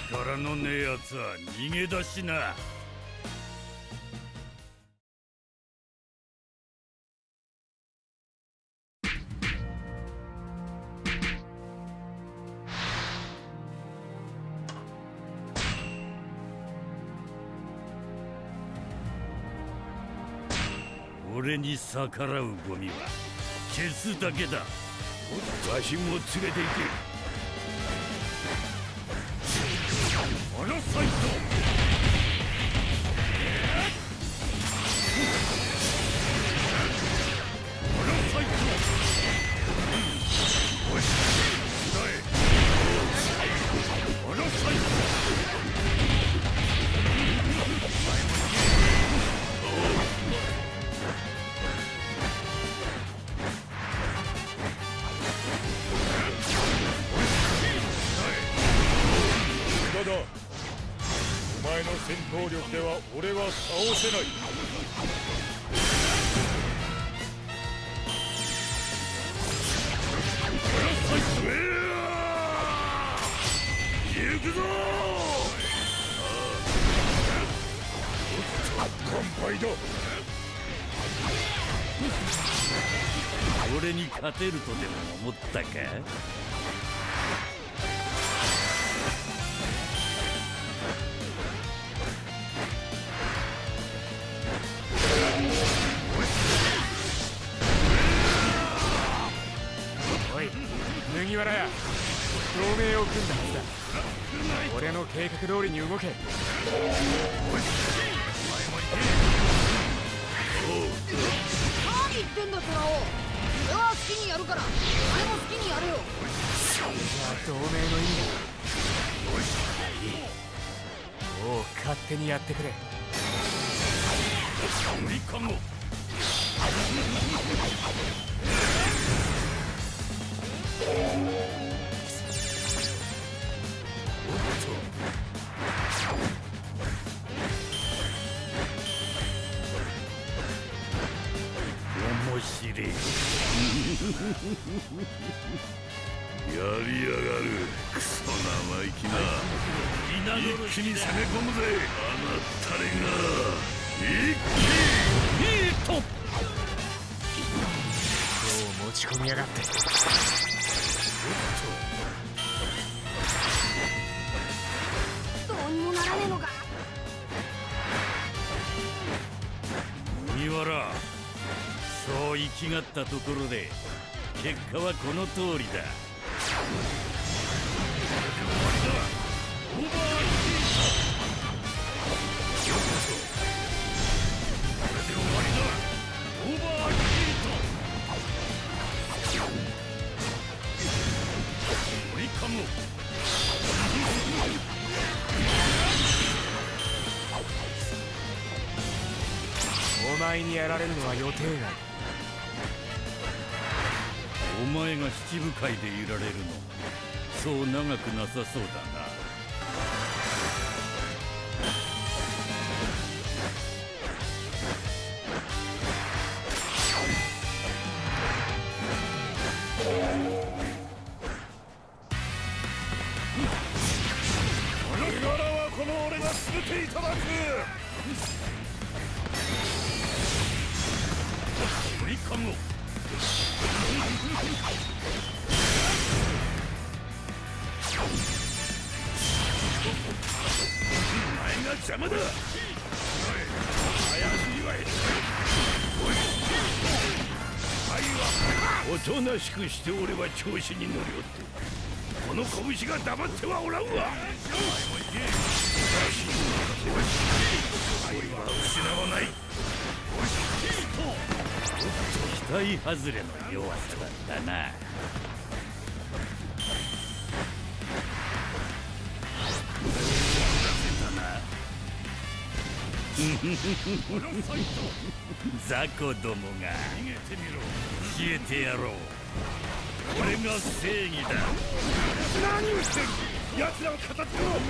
力のねえやつは逃げ出しな。俺に逆らうゴミは消すだけだ。わしも連れて行け。パラサイト。パラサイト。おし、だえ。パラサイト。 だ、お前の戦闘力では俺は倒せない。 行くぞ。 乾杯だ。 俺に勝てるとでも思ったか。 麦わらや、同盟を組んだはずだ。俺の計画通りに動け。 何言ってんだトラオ。俺は好きにやるからお前も好きにやれよ。 それじゃあ同盟の意味だ。いい、もう勝手にやってくれ。 無理かも。面白い。やりやがる。クソ生意気な。一気に攻め込むぜ。あなたれが一気にヒート。 今日持ち込みやがって。 どうにもならねえのか。 麦わら、そう生きがったところで結果はこの通りだ。 お前にやられるのは予定外。 お前が七部会でいられるのそう長くなさそうだな。 麦わらはこの俺が全ていただく。 振りかご。お前が邪魔だ。おとなしくして俺は調子に乗りおってこの拳が黙ってはおらんわ。愛は失わない。期待外れの弱さだったな。雑魚どもが消えてやろう。俺が正義だ。 何をしてる。奴らを片付けろ。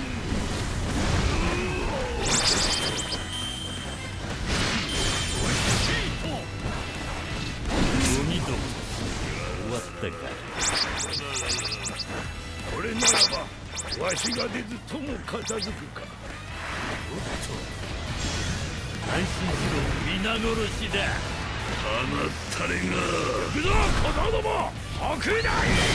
鬼ども終わったか。これならばわしが出ずとも片付くか。おっと、 安心しろ。皆殺しだ。 あなたれが。 行くぞ小僧ども、奥へだ。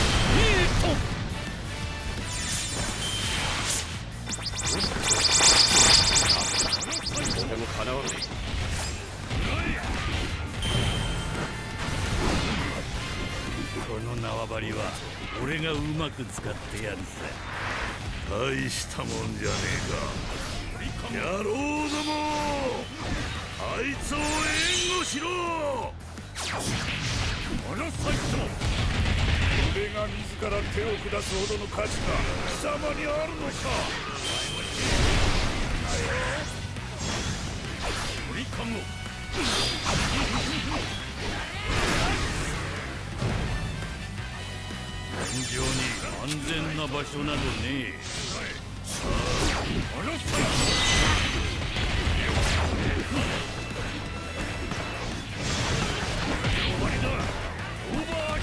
とてもかなわない。 この縄張りは俺がうまく使ってやるさ。 大したもんじゃねえか。野郎ども、あいつを援護しろ。 このサイト、俺が自ら手を下すほどの価値が貴様にあるのか。鳥かご。 戦場に安全な場所などねえ。 このサイト、終わりだ。オーバーヒ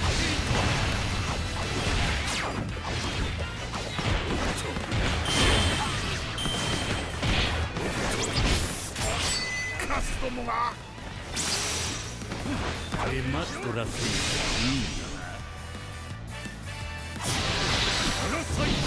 ート。カスどもがあれマストらしい。いいんだな。 このサイト、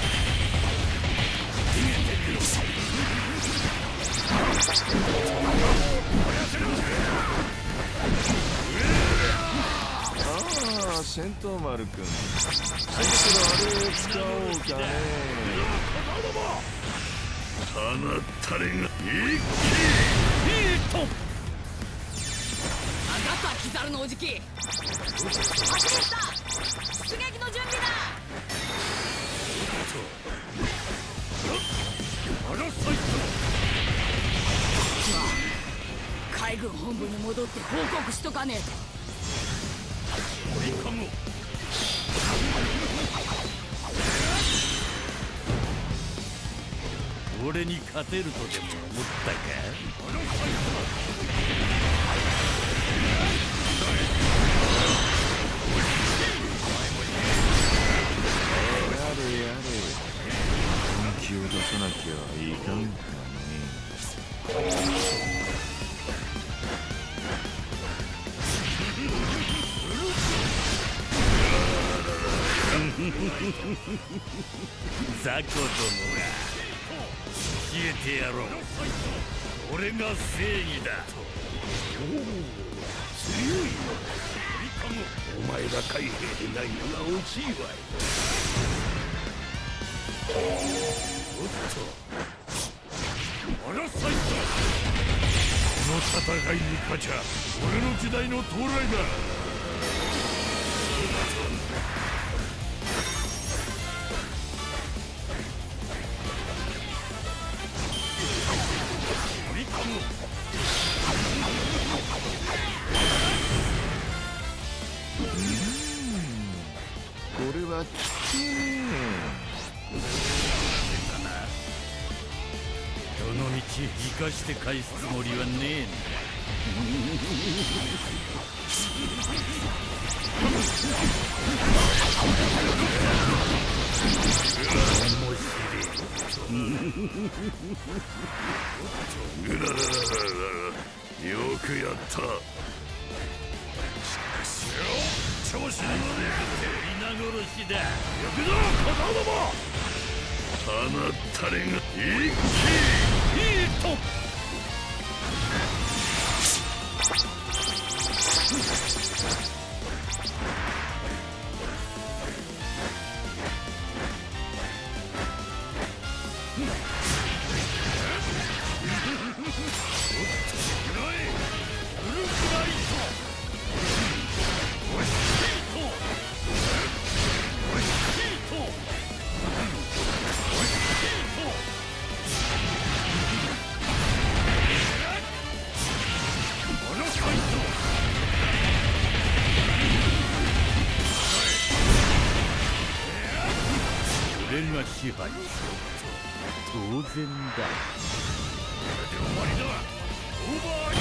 ああ、戦闘丸くん。そろそろあれを使おうかね。 あなたれが。一気と分かったキザルのおじき。発見した。出撃の準備だ。 このサイト、 海軍本部に戻って報告しとかねえと。 鳥かご。 俺に勝てるとでも思ったか。 このサイやれやれ。本気を出さなきゃいかんかね。 雑魚どもが消えてやろう。俺が正義だ。 強いな。お前が海兵でないのが惜しいわい。おっと、 このサイト、 この戦いに勝ちゃ俺の時代の到来だ。 これはきついね。 どの道生かして返すつもりはねえんだ。 よくやった。 調子に乗れ。 皆殺しだ。 行くぞ小僧ども。 あなたれが一気と俺が支配すると当然だ。 終わりだ。オーバーヒ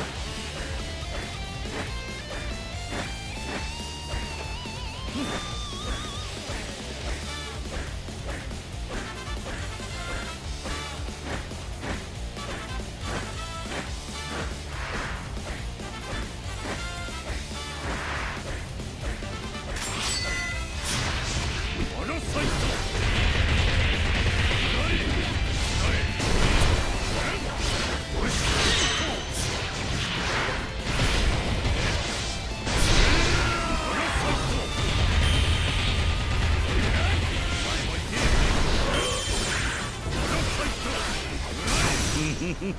ート。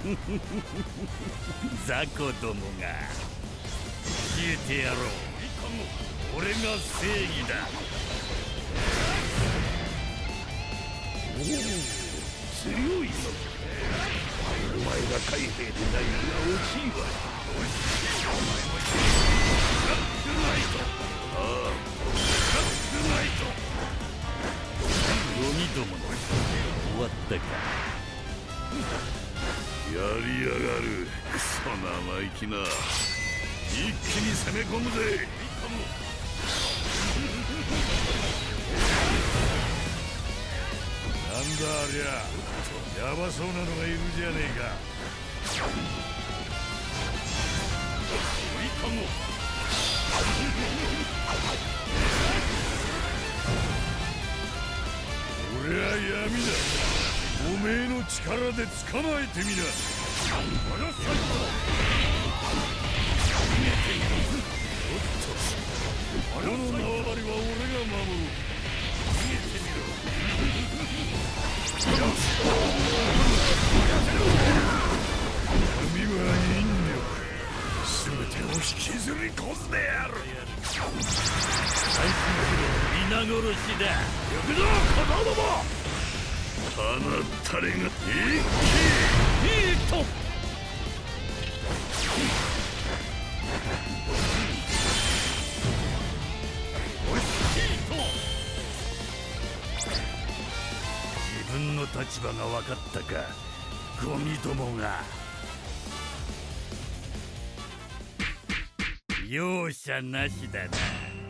雑魚どもが消えてやろう。俺が正義だ。おお、強いな。お前が海兵でないのが惜しいわ。ブラックナイト。ああ、ブラックナイト。ゴミどもの終わったか。やりやがる、クソ生意気な。一気に攻め込むぜ。なんだありゃ、やばそうなのがいるじゃねえか。俺は闇だ。おめえの力で捕まえてみな。我が最後だ。この縄張りは俺が守る。逃げてみろ。神は引力、全てを引きずり込んでやる。皆殺しだ。行くぞ小僧ども。あなたれが一気にヒート。自分の立場が分かったか、ゴミどもが。容赦なしだな。